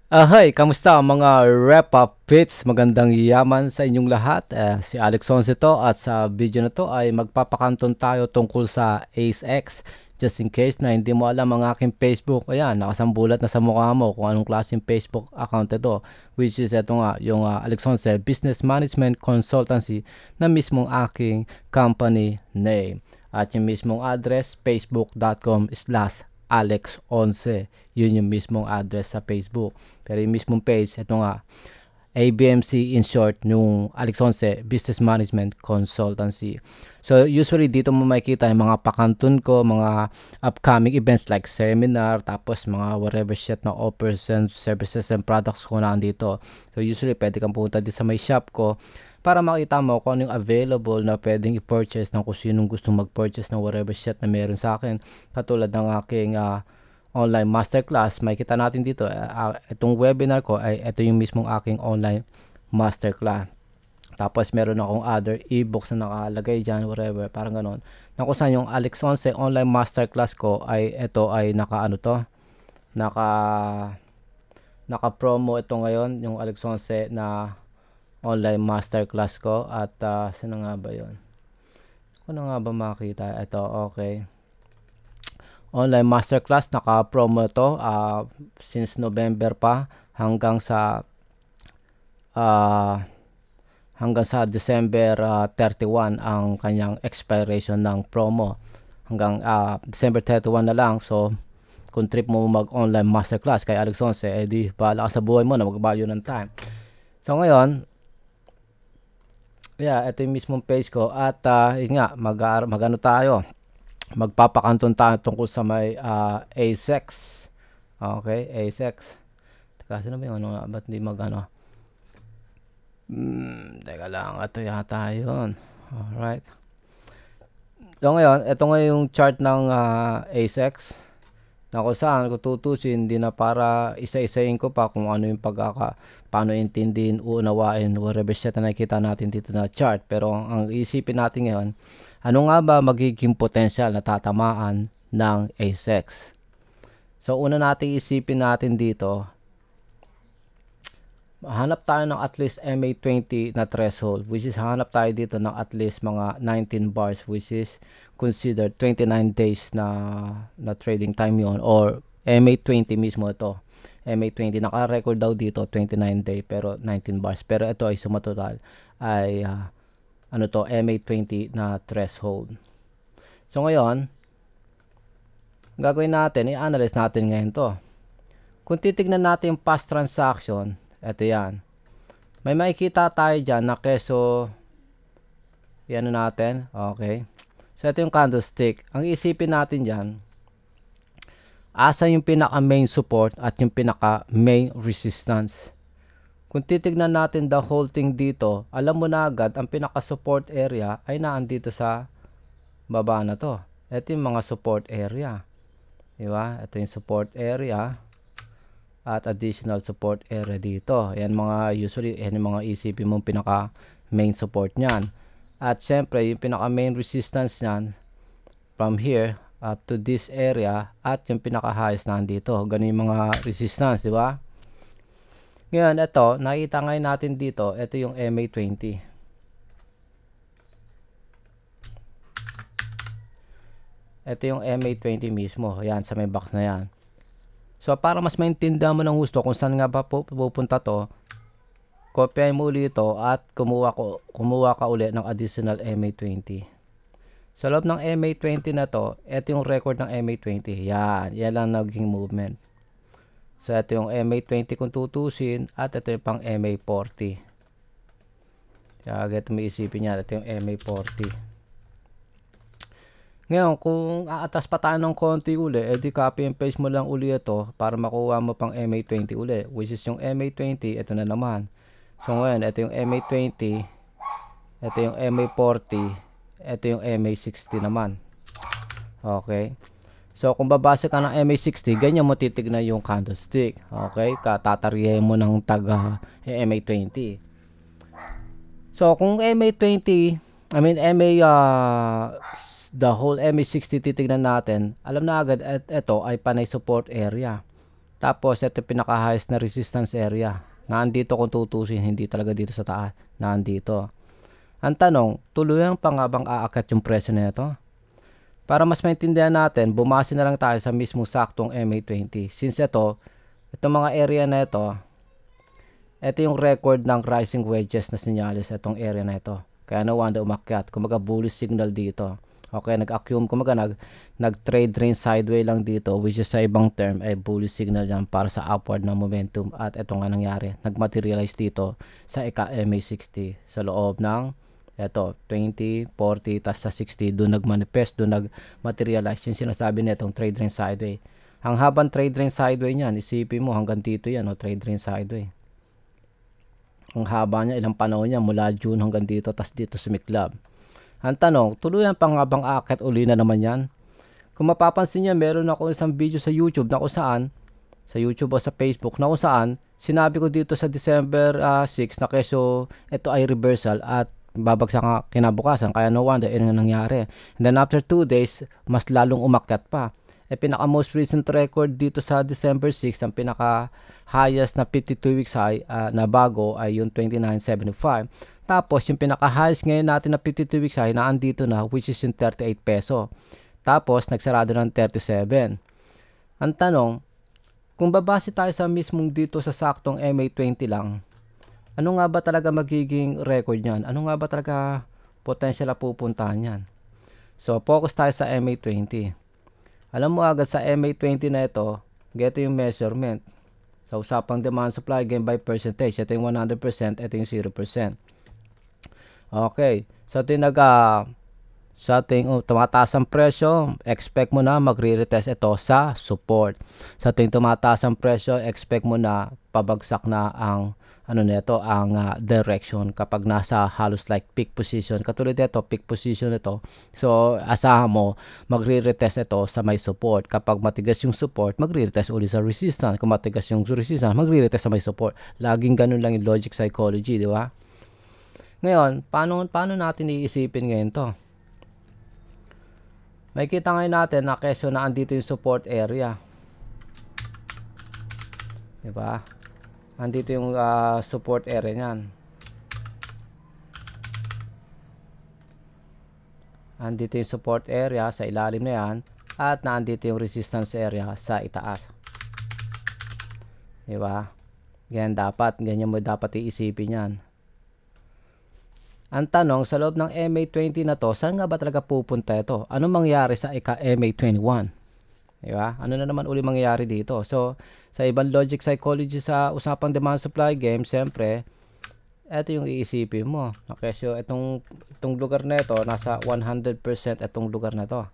Hi, kamusta mga wrap-up pits? Magandang yaman sa inyong lahat. Si Alex Onse to at sa video na to ay magpapakanton tayo tungkol sa AceX. Just in case na hindi mo alam ang aking Facebook, ayan, nakasambulat na sa mukha mo kung anong klaseng Facebook account ito. Which is ito nga, yung Alex Onse Business Management Consultancy na mismong aking company name. At yung mismong address, facebook.com/Alex11. Yun yung mismong address sa Facebook. Pero yung mismong page, ito nga, ABMC in short, yung Alex Onse Business Management Consultancy. So usually dito mo makikita yung mga pakantun ko, mga upcoming events like seminar, tapos mga whatever shit na offers and services and products ko na dito. So usually pwede kang pumunta dito sa may shop ko para makita mo kung ano yung available na pwedeng i-purchase ng kung sinong gustong mag-purchase ng whatever shit na meron sa akin. Katulad ng aking online masterclass, makikita natin dito, itong webinar ko ay ito yung mismong aking online masterclass. Tapos meron akong other ebooks na nakalagay dyan, whatever, parang ganon. Na kung saan yung Alex Onse online masterclass ko ay ito ay naka ano to, naka promo ito ngayon, yung Alex Onse na online masterclass ko. At sino nga ba yon? Kung nga ba makita ito, okay. Online masterclass, naka-promo to since November pa uh, hanggang sa December 31 ang kanyang expiration ng promo. Hanggang December 31 na lang. So, kung trip mo mag-online masterclass kay Alex Onse, edi bahala ka sa buhay mo na mag-value ng time. So, ngayon, yeah, ito yung mismong page ko. At yun nga, mag-ano tayo, magpapakanton tayo tungkol sa may ASEX. Okay, ASEX. Teka, sino ba yung ano nga? Ba't hindi mag-ano? Teka lang, ito yata yun. Alright. So ngayon, ito nga yung chart ng ASEX. Na kung saan, kung tutusin, hindi na para isa-isayin ko pa kung ano yung paano intindihin, uunawain, whatever shit na nakikita natin dito na chart. Pero ang isipin natin ngayon, ano nga ba magiging potential na tatamaan ng ASEX? So una nating isipin natin dito, hanap tayo ng at least MA20 na threshold, which is hanap tayo dito ng at least mga 19 bars, which is considered 29 days na trading time yon, or MA20 mismo ito. MA20 naka-record daw dito 29 day pero 19 bars, pero ito ay sumatotal ay ano to, MA20 na threshold. So ngayon, gagawin natin, i-analyze natin ngayon to. Kung titignan natin yung past transaction, ito yan. May makikita tayo dyan na keso, yan natin, okay. So ito yung candlestick. Ang isipin natin dyan, asa yung pinaka main support at yung pinaka main resistance. Kung titignan natin the whole thing dito, alam mo na agad ang pinaka support area ay naandito sa baba na to. Ito yung mga support area, diba? Ito yung support area at additional support area dito. Yan mga usually, yan yung mga isipin mong pinaka main support nyan. At syempre yung pinaka main resistance nyan from here up to this area, at yung pinaka highest nandito. Ganun yung mga resistance, di ba? Ngayon, ito, nakita ngayon natin dito, ito yung MA20. Ito yung MA20 mismo. Yan, sa may box na yan. So, para mas maintindihan mo ng gusto kung saan nga ba pupunta to, kopyahin mo ulit ito at kumuha ka ulit ng additional MA20. Sa loob ng MA20 na to, ito yung record ng MA20. Yan lang naging movement. So, ito yung MA20 kung tutusin, at ito yung pang MA40. Kaya ito may isipin niya, ito yung MA40. Ngayon, kung aatas pa tayo ng konti uli, edi copy and paste mo lang uli ito para makuha mo pang MA20 uli. Which is yung MA20, ito na naman. So, ngayon, ito yung MA20, ito yung MA40, ito yung MA60 naman. Okay. So, kung babasa ka ng MA60, ganyan mo titignan yung candlestick. Okay? Katatarihin mo ng taga MA20. So, kung MA20, I mean, the whole MA60 titignan natin, alam na agad ito ay panay support area. Tapos ito pinaka-highest na resistance area. Naandito kung tutusin, hindi talaga dito sa taas. Naandito. Ang tanong, tuluyan pa nga bang aakyat yung presyo nito? Para mas maintindihan natin, bumase na lang tayo sa mismong saktong MA20. Since itong mga area na ito yung record ng rising wedges na sinyalis itong area na ito. Kaya no wonder umakyat. Kumaga bullish signal dito. Okay, nag-accumulate, kumaga nag-trade range sideway lang dito, which is sa ibang term ay bullish signal yan para sa upward na momentum. At ito nga nangyari, nag-materialize dito sa MA60 sa loob ng 20, 40, tas sa 60, doon nag-manifest, doon nag-materialize yung sinasabi nitong trade range sideway. Ang habang trade range sideway niyan, isipin mo hanggang dito yan, trade range sideway. Ang haba niya, ilang panahon niya, mula June hanggang dito, tas dito sumiklab. Ang tanong, tuluyan pa nga bang aakyat uli na naman yan? Kung mapapansin niya, meron ako isang video sa YouTube na kung saan, sa YouTube o sa Facebook, na kung saan, sinabi ko dito sa December 6 na keso ito ay reversal at babagsak nga kinabukasan. Kaya no wonder, yun nga nangyari. And then after 2 days, mas lalong umakyat pa. Pinaka most recent record dito sa December 6, ang pinaka highest na 52 weeks high na bago ay yung 29.75. Tapos yung pinaka highest ngayon natin na 52 weeks high na andito na, which is yung 38 peso. Tapos nagsarado ng 37. Ang tanong, kung babase tayo sa mismong dito sa saktong MA20 lang, ano nga ba talaga magiging record niyan? Ano nga ba talaga potential na pupuntahan niyan? So focus tayo sa MA20. Alam mo agad sa MA20 na ito, ito yung measurement. Sa usapang demand supply gain by percentage, ito yung 100%, ito yung 0%. Okay, so ito yung sa ating tumataas ang presyo, expect mo na magre-retest ito sa support. Sa ating tumataas ang presyo, expect mo na pabagsak na ang direction kapag nasa halos like peak position. Katulad nito, peak position ito. So, asahan mo, magre-retest ito sa may support. Kapag matigas yung support, magre-retest uli sa resistance. Kung matigas yung resistance, magre-retest sa may support. Laging ganun lang yung logic psychology, di ba? Ngayon, paano natin iisipin ngayon to? May kita ngayon natin na keso na andito yung support area. Diba? Andito yung support area niyan. Andito yung support area sa ilalim na yan. At naandito yung resistance area sa itaas. Diba? Ganyan mo dapat iisipin yan. Ang tanong, sa loob ng MA20 na to, saan nga ba talaga pupunta ito? Ano mangyari sa MA21? Diba? Ano na naman uli mangyayari dito? So, sa ibang logic psychology sa usapang demand supply game, siyempre, ito yung iisipin mo. Okay, so itong lugar na ito, nasa 100% itong lugar na ito.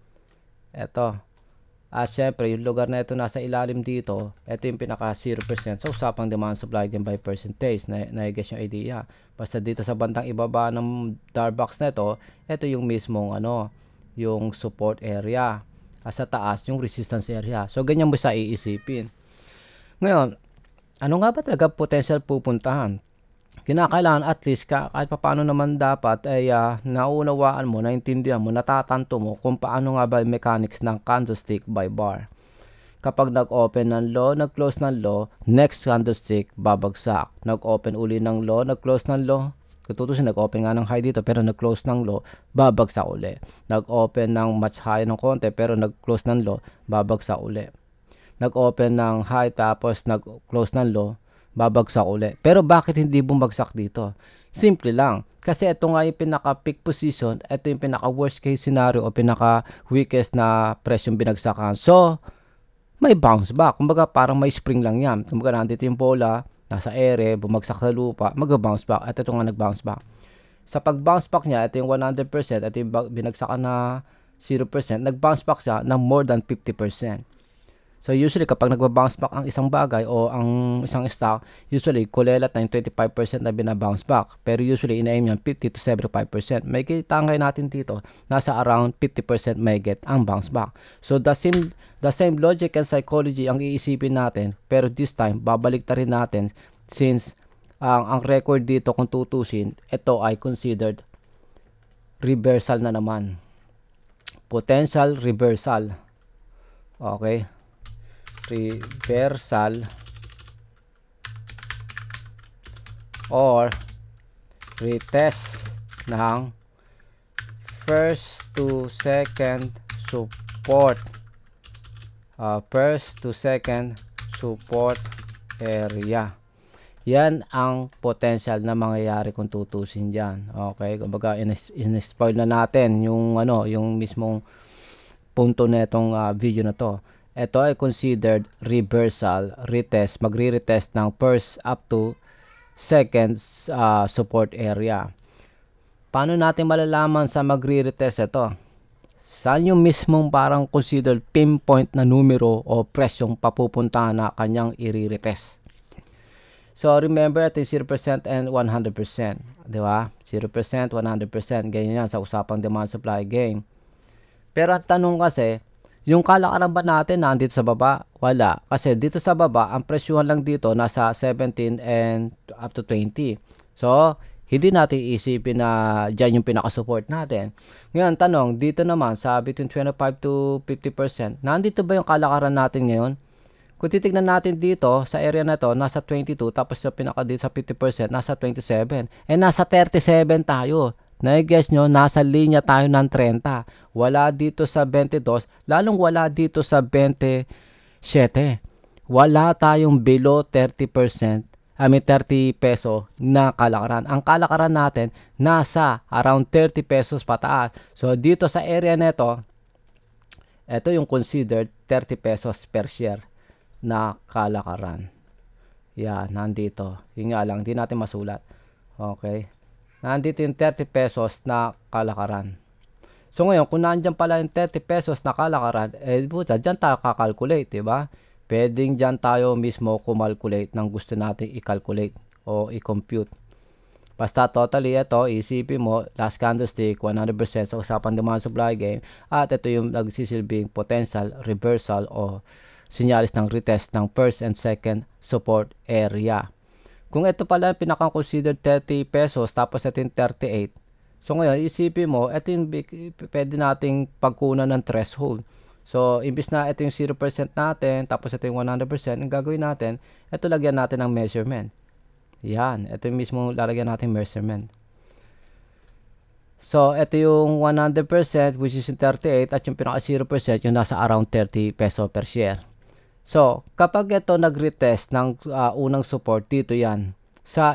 Ito. Siyempre, yung lugar na ito nasa ilalim dito, ito yung pinaka 0%. So, usapang demand supply game by percentage. Na-guess yung idea. Basta dito sa bandang ibaba ng dark box na ito yung mismong yung support area. Sa taas, yung resistance area. So, ganyan mo sa iisipin. Ngayon, ano nga ba talaga potential pupuntahan? Kinakailangan at least kahit paano naman dapat ay naunawaan mo, naintindihan mo, natatanto mo kung paano nga ba yung mechanics ng candlestick by bar. Kapag nag-open ng low, nag-close ng low, next candlestick babagsak. Nag-open uli ng low, nag-close ng low. Tutusin, nag-open nga ng high dito pero nag-close ng low, babagsak uli. Nag-open ng much high ng konti pero nag-close ng low, babagsak uli. Nag-open ng high tapos nag-close ng low, babagsak uli. Pero bakit hindi bumagsak dito? Simple lang. Kasi ito nga yung pinaka-peak position, ito yung pinaka-worst case scenario o pinaka-weakest na presyong binagsakan. So, may bounce back. Kumbaga, parang may spring lang yan. Kumbaga, nandito yung bola, nasa ere, bumagsak sa lupa, mag-bounce back. At ito nga nag-bounce back. Sa pag-bounce back niya, ito yung 100%, ito yung binagsakan na 0%, nag-bounce back siya ng more than 50%. So usually kapag nagba-bounce back ang isang bagay o ang isang stock, usually kulelat na yung 25% na bina-bounce back. Pero usually ina-aim yan 50 to 75%. May kita ngayon natin dito, nasa around 50% may get ang bounce back. So the same logic and psychology ang iisipin natin, pero this time babalik ta rin natin since ang record dito kung tutusin, ito ay considered reversal na naman. Potential reversal. Okay. reversal or retest ng first to second support area. Yan ang potential na mangyayari kung tutusin dyan. Okay, kumbaga in-spoil na natin yung yung mismong punto na itong video na to. Ito ay considered reversal retest, magre-retest ng first up to second support area. Paano natin malalaman sa magre-retest ito? Saan yung mismong parang considered pinpoint na numero o presyong papupuntahan na kanyang i-retest? So, remember, ito yung 0% and 100%. Di ba? 0%, 100%. Ganyan yan sa usapang demand-supply game. Pero ang tanong kasi, yung kalakaran ba natin nandito sa baba? Wala. Kasi dito sa baba, ang presyuhan lang dito nasa 17 and up to 20. So, hindi natin isipin na dyan yung pinaka-support natin. Ngayon, tanong, dito naman sa between 25 to 50%, nandito ba yung kalakaran natin ngayon? Kung titignan natin dito sa area na to, nasa 22, tapos sa pinaka dito sa 50%, nasa 27. Nasa 37 tayo. Na-guess nyo, nasa linya tayo ng 30. Wala dito sa 22, lalong wala dito sa 27. Wala tayong below 30%, 30 peso na kalakaran. Ang kalakaran natin, nasa around 30 pesos pataas. So, dito sa area neto, ito yung considered 30 pesos per share na kalakaran. Yan, nandito. Yun nga lang, hindi natin masulat. Okay. Nandito yung 30 pesos na kalakaran. So ngayon, kung nandiyan pala yung 30 pesos na kalakaran, dyan tayo kakalculate, diba? Pwedeng dyan tayo mismo kumalculate ng gusto natin i-calculate o i-compute. Basta totally ito, isipin mo, last candlestick, 100% sa usapan demand supply game, at ito yung nagsisilbing potential reversal o sinyalis ng retest ng first and second support area. Kung ito pala pinaka-considered 30 pesos tapos ito yung 38. So ngayon, isipin mo, ito yung pwede nating pagkunan ng threshold. So, imbis na ito yung 0% natin, tapos ito yung 100%, ang gagawin natin, ito lagyan natin ng measurement. Yan, ito yung mismo lalagyan natin measurement. So, ito yung 100%, which is yung 38, at yung pinaka 0%, yung nasa around 30 peso per share. So, kapag ito nag-retest ng unang support, dito yan, sa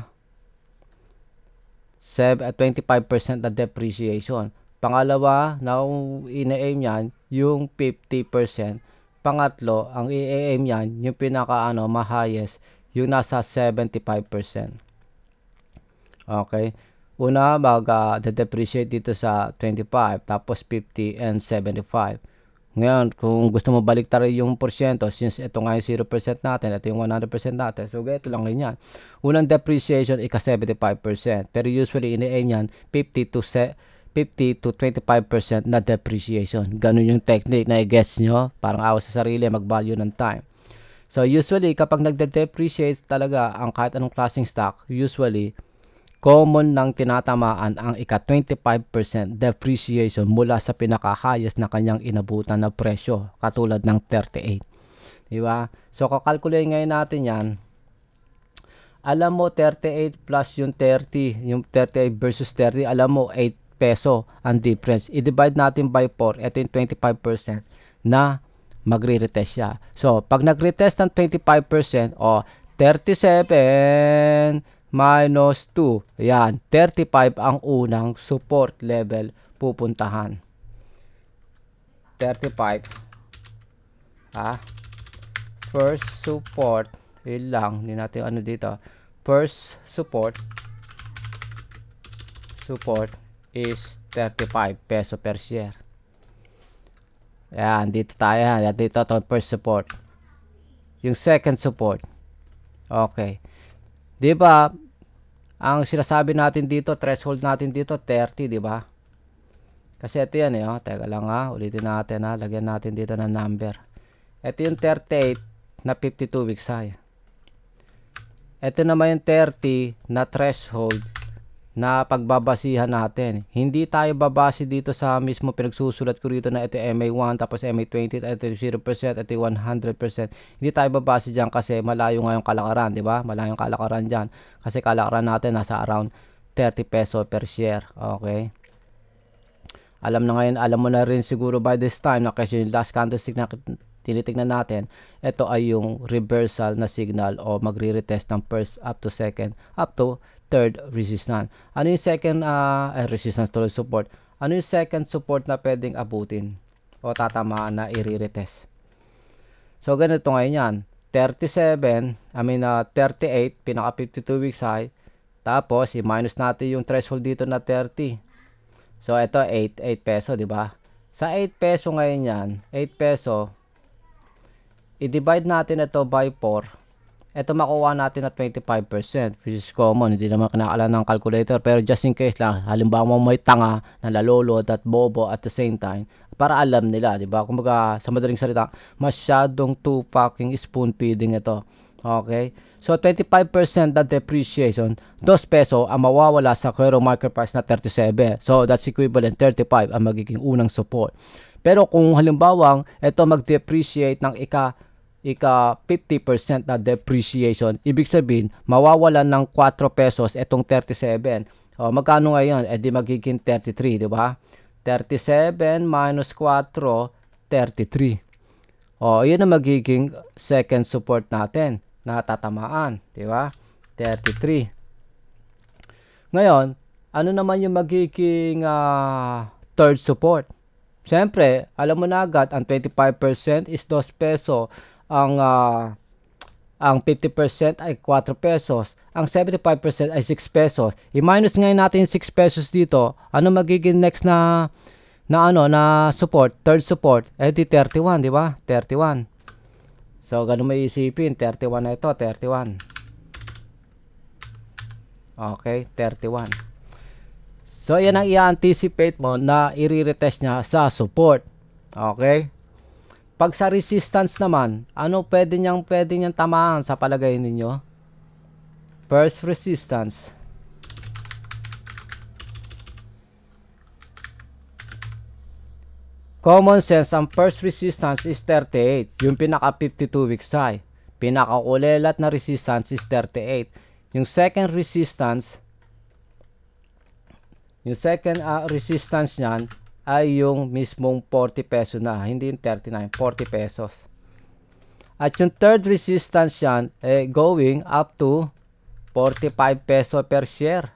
25% na depreciation. Pangalawa, na ina-aim yan, yung 50%. Pangatlo, ang i-aim yan, yung pinaka ma-highest, yung nasa 75%. Okay? Una, mag-depreciate dito sa 25, tapos 50 and 75. Ngayon, kung gusto mo baliktarin yung porsyento, since ito nga yung 0% natin, ito yung 100% natin, so ito lang rin yan. Unang depreciation, ika 75%. Pero usually, ini-aim yan, 50 to 25% na depreciation. Ganun yung technique na i-gets nyo. Parang awas sa sarili, mag-value ng time. So, usually, kapag nagde-depreciate talaga ang kahit anong klaseng stock, usually, common nang tinatamaan ang ika 25% depreciation mula sa pinaka-highest na kanyang inabutan na presyo, katulad ng 38. Diba? So, kakalkulate ngayon natin yan. Alam mo, 38 plus yung 30, yung 38 versus 30, alam mo, 8 peso ang difference. I-divide natin by 4, ito yung 25% na magre-retest siya. So, pag nag-retest ng 25%, 37 minus 2. Ayan, 35 ang unang support level pupuntahan. 35. First support. Yun lang. Hindi natin dito. First support is 35 peso per share. Ayan, dito tayo. Dito ito first support. Yung second support. Okay. Di ba, ang sinasabi natin dito, threshold natin dito, 30, di ba? Kasi ito yan teka lang ulitin natin lagyan natin dito ng number. Ito yung 38 na 52 weeks high. Ito naman yung 30 na threshold na pagbabasihan natin. Hindi tayo babase dito sa mismo pinagsusulat ko rito na ito MA1 tapos MA20 ito 0% ito 100%. Hindi tayo babase diyan kasi malayo nga yung kalakaran, di ba? Malayo yung kalakaran diyan kasi kalakaran natin nasa around 30 peso per share. Okay? Alam mo na rin siguro by this time na kasi yung last candlestick na tinitignan natin, ito ay yung reversal na signal o magre-retest ng first up to second up to third resistance. Ano yung second resistance to support? Ano yung second support na pwedeng abutin o tatamaan na i-retest? So ganito ngayon yan. 38, pinaka 52 weeks high. Tapos i-minus natin yung threshold dito na 30. So ito 8 peso, di ba? Sa 8 peso ngayon yan, 8 peso, i-divide natin ito by 4. Ito makuha natin na 25%, which is common. Hindi naman kinakailangan ng calculator. Pero just in case lang, halimbawa may tanga na lalolod at bobo at the same time, para alam nila, di ba? Kumbaga, sa madaling salita, masyadong too fucking spoon feeding ito. Okay? So, 25% na depreciation, 2 peso ang mawawala sa Quero market price na 37. So, that's equivalent 35 ang magiging unang support. Pero kung halimbawa, ito mag-depreciate ng ika 50% na depreciation, ibig sabihin, mawawalan ng 4 pesos itong 37. O, magkano ngayon? Eh di magiging 33, di ba? 37 minus 4, 33. O, yun ang magiging second support natin na tatamaan, di ba? 33. Ngayon, ano naman yung magiging third support? Siyempre, alam mo na agad, ang 25% is 2 peso. Ang 50% ay 4 pesos. Ang 75% ay 6 pesos. I-minus ngayon natin 6 pesos dito. Ano magiging next na support? Third support. Eh di 31, di ba? 31. So, ganun may isipin. 31 na ito. 31. Okay, 31. So, yan ang i-anticipate mo na i-retest niya sa support. Okay? Pag sa resistance naman, ano pwede niyang tamaan sa palagay ninyo? First resistance. Common sense, ang first resistance is 38. Yung pinaka 52 weeks high. Pinaka kulelat na resistance is 38. Yung second resistance, niyan ay yung mismong 40 peso na, hindi yung 39, 40 pesos. At yung third resistance yan, going up to 45 peso per share.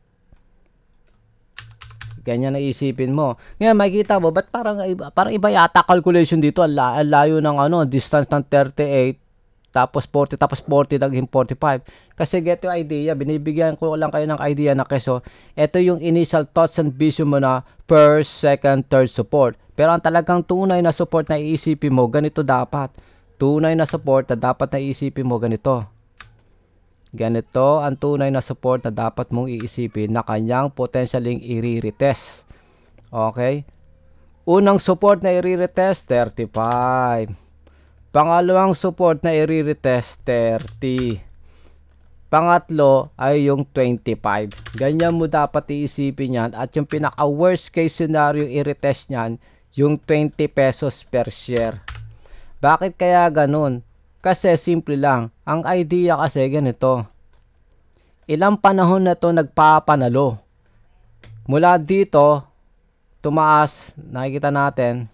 Ganyan na isipin mo. Ngayon, makikita mo, ba't parang iba yata calculation dito? Ang layo ng distance ng 38, tapos 40, tapos 40, naging 45. Kasi get yung idea, binibigyan ko lang kayo ng idea na keso, ito yung initial thoughts and vision mo na first, second, third support. Pero ang talagang tunay na support na iisipin mo, ganito dapat. Tunay na support na dapat na iisipin mo, ganito. Ganito ang tunay na support na dapat mong iisipin na kanyang potentialing i-retest. Okay? Unang support na i-retest, 35. Pangalawang support na i-retest, 30. Pangatlo ay yung 25. Ganyan mo dapat iisipin yan. At yung pinaka worst case scenario i-retest nyan, yung 20 pesos per share. Bakit kaya ganun? Kasi simple lang. Ang idea kasi ganito. Ilang panahon na to nagpapanalo. Mula dito, tumaas, nakikita natin,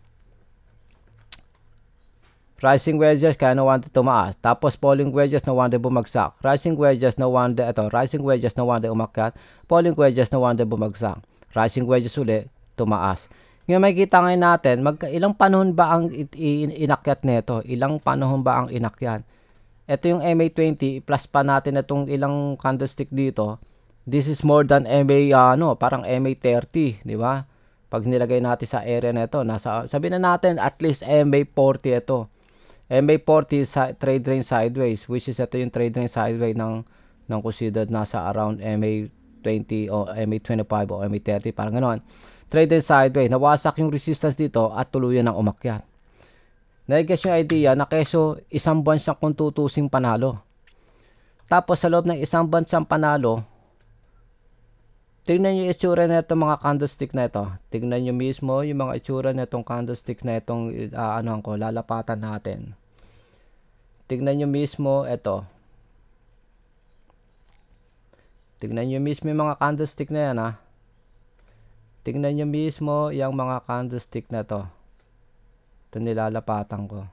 rising wedges kaya na wanted tumaas. Tapos falling wedges na wanted bumagsak. Rising wedges na wanted umakyat. Falling wedges na wanted bumagsak. Rising wedges ulit tumaas. Ngayon makikita ngayon natin, ilang panahon ba ang inakyat nito? Ilang panahon ba ang inakyat? Ito yung MA20 plus pa natin itong ilang candlestick dito. This is more than parang MA30, di ba? Pag nilagay natin sa area nito, sabihin na natin at least MA40 ito. MA40 sa trade range sideways, which is ito yung trade range sideways ng considered nasa around MA20 o MA25 o MA30, parang ganoon. Trade range sideways, nawasak yung resistance dito at tuluyan ng umakyat. Nai-guess yung idea na keso isang buwan siyang kung tutusing panalo. Tapos sa loob ng isang buwan siyang panalo, Tingnan nyo yung itsura na itong mga candlestick na ito. Tingnan nyo mismo yung mga itsura na itong candlestick na itong lalapatan natin. Tingnan nyo mismo ito. Tingnan nyo mismo yung mga candlestick na yan, ha. Tingnan nyo mismo yung mga candlestick na to. Ito nilalapatan ko.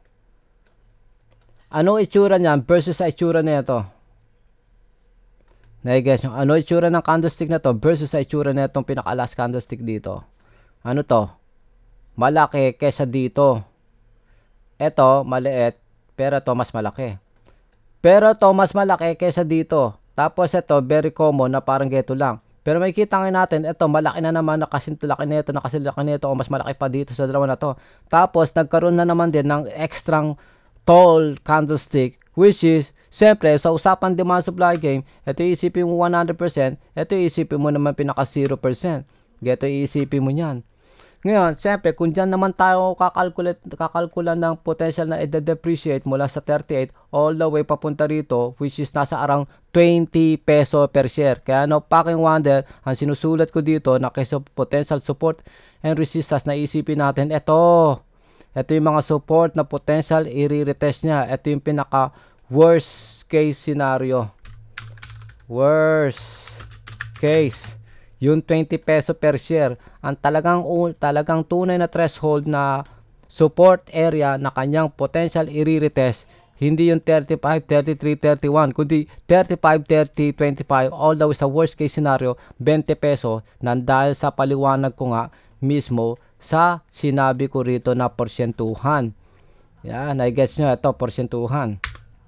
Ano itsura niyan versus sa itsura na ito? Nai-guess nyo? Ano itsura ng candlestick na to versus sa itsura na itong pinaka-last candlestick dito? Ano to? Malaki kesa dito. Ito, maliit. Pero ito, mas malaki. Pero ito, mas malaki kesa dito. Tapos ito, very common na parang geto lang. Pero makikita nga natin, ito, malaki na naman, nakasintalaki nito, nakasilaki nito, o mas malaki pa dito sa dalawa na to. Tapos, nagkaroon na naman din ng extrang tall candlestick, which is, siyempre, sa usapan demand supply game, ito iisipin mo 100%, ito iisipin mo naman pinaka 0%. Geto iisipin mo yan. Ngayon, siyempre, kung dyan naman tayo kakalkulan ng potential na i-depreciate mula sa 38 all the way papunta rito, which is nasa around 20 peso per share. Kaya no, packing wonder, ang sinusulat ko dito na kaysa potential support and resistance na isipin natin, ito yung mga support na potential i-retest niya. Ito yung pinaka worst case scenario. Worst case. Yung 20 peso per share, ang talagang tunay na threshold na support area na kanyang potential i-retest, hindi yung 35, 33, 31, kundi 35, 30, 25, all the way sa worst case scenario, 20 peso, nandahil sa paliwanag ko nga mismo sa sinabi ko rito na porsentuhan. Yan, I-guess nyo, ito, porsentuhan.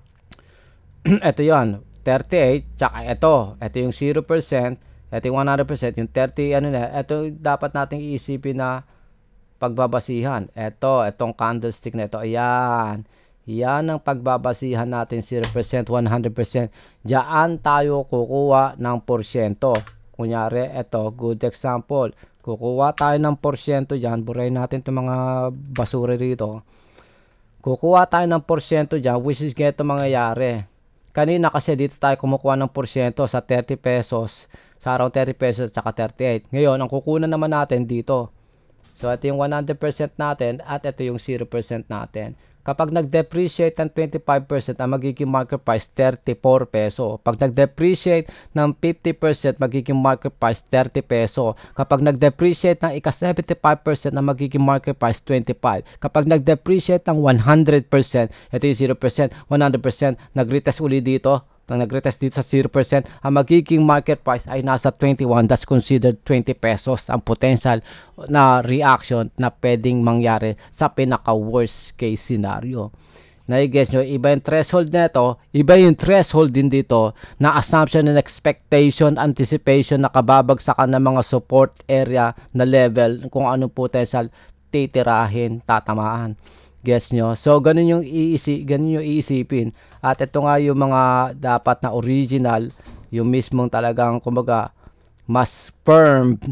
Ito yon 38, tsaka ito yung 0%, ito yung 100%, yung 30, ito dapat nating iisipin na pagbabasihan. Itong candlestick na ito, ayan. Yan ang pagbabasihan natin, 0%, 100%. Diyan tayo kukuha ng porsyento. Kunyari, ito, good example. Kukuha tayo ng porsyento dyan. Burahin natin itong mga basura rito. Kukuha tayo ng porsyento dyan, which is ganito mangyayari. Kanina kasi dito tayo kumukuha ng porsyento sa 30 pesos. Sa around 30 pesos at 38. Ngayon, ang kukunan naman natin dito. So, ito yung 100% natin at ito yung 0% natin. Kapag nag-depreciate ng 25%, ang magiging market price 34 peso. Pag nag-depreciate ng 50%, magiging market price 30 peso. Kapag nag-depreciate ng ika-75%, ang magiging market price 25. Kapag nag-depreciate ng 100%, ito yung 0%, 100%, nag-retest uli dito. Nang nag-retest dito sa 0%, ang magiging market price ay nasa 21. That's considered 20 pesos ang potential na reaction na pwedeng mangyari sa pinaka worst case scenario. Na-guess nyo, iba yung threshold nito, iba yung threshold din dito na assumption and expectation, anticipation na kababagsakan ng mga support area na level kung anong potential titirahin, tatamaan. Guess nyo? So, ganun yung iisipin. At ito nga yung mga dapat na original, yung mismong talagang, kumbaga, mas firm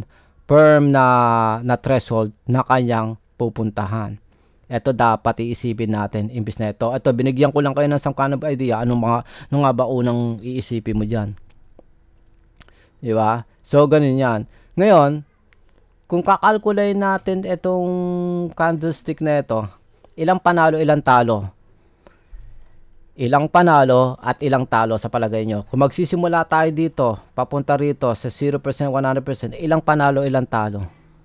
na threshold na kanyang pupuntahan. Ito dapat iisipin natin imbis na ito. Ito, binigyan ko lang kayo ng some kind of idea. Ano nga ba unang iisipin mo dyan? Diba? So, ganun yan. Ngayon, kung kakalkulay natin itong candlestick na ito, ilang panalo, ilang talo? Ilang panalo at ilang talo sa palagay nyo? Kung magsisimula tayo dito, papunta rito sa 0%, 100%, ilang panalo, ilang talo?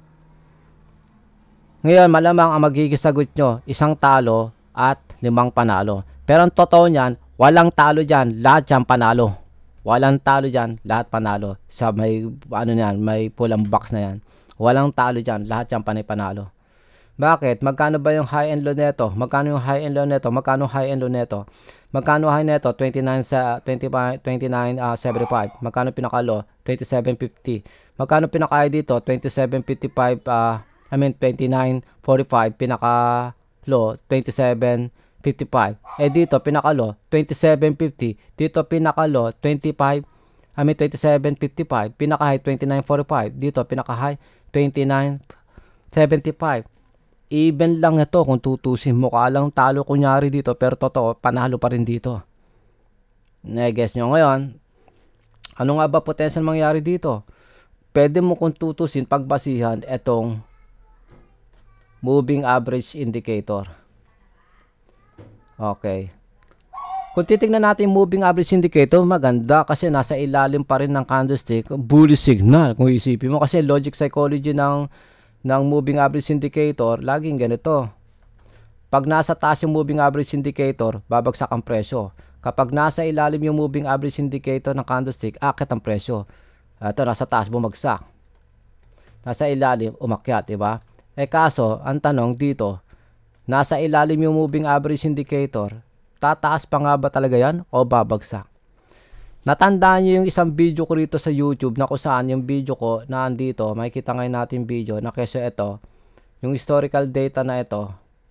Ngayon, malamang ang magiging sagot nyo, isang talo at 5 panalo. Pero ang totoo niyan, walang talo dyan, lahat dyan panalo. Walang talo dyan, lahat panalo. Sa may, may pulang box na yan. Walang talo dyan, lahat dyan panalo. Bakit? Magkano ba yung high and low neto? Magkano yung high and low neto? Magkano high and low neto? Magkano high neto? 29.75. Magkano pinaka-low? 27.50. Magkano pinaka-high dito? 27.55. 29.45. Pinaka-low 27.55. Dito pinaka-low 27.50. Dito pinaka-low 27.55. Pinaka-high 29.45. Dito pinaka-high 29.75. Even lang ito kung tutusin mo, lang talo kunyari dito, pero totoo, panalo pa rin dito. Na-guess nyo ngayon, ano nga ba potential mangyari dito? pwede mo kung tutusin pagbasihan itong moving average indicator. Okay. Kung titingnan natin yung moving average indicator, maganda kasi nasa ilalim pa rin ng candlestick, bullish signal. Kung isipin mo, kasi logic psychology ng moving average indicator, laging ganito. Pag nasa taas yung moving average indicator, babagsak ang presyo. Kapag nasa ilalim yung moving average indicator ng candlestick, akit ang presyo. Ito, nasa taas, bumagsak. Nasa ilalim, umakyat, diba? Kaso, ang tanong dito, nasa ilalim yung moving average indicator, tataas pa nga ba talaga yan o babagsak? Natandaan nyo yung isang video ko rito sa YouTube na kung saan yung video ko na andito, makikita ngayon natin video na kesyo ito, yung historical data na ito,